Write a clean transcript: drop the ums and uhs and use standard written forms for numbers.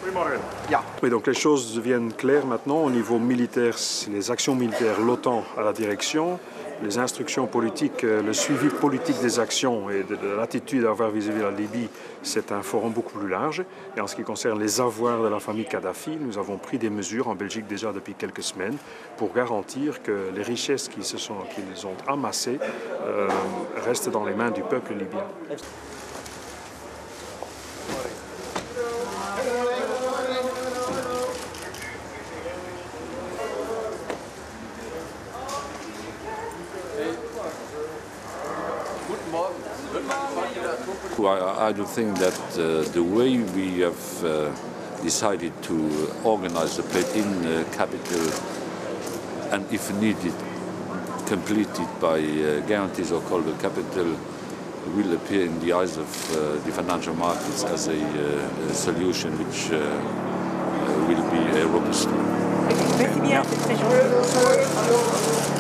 Oui, donc les choses deviennent claires maintenant au niveau militaire, les actions militaires, l'OTAN à la direction, les instructions politiques, le suivi politique des actions et de l'attitude à avoir vis-à-vis de la Libye, c'est un forum beaucoup plus large. Et en ce qui concerne les avoirs de la famille Kadhafi, nous avons pris des mesures en Belgique déjà depuis quelques semaines pour garantir que les richesses qu'ils ont amassées restent dans les mains du peuple libyen. I do think that the way we have decided to organize the play-in capital, and if needed, completed by guarantees or called the capital, will appear in the eyes of the financial markets as a solution which will be robust. Merci bien, c'est très gentil.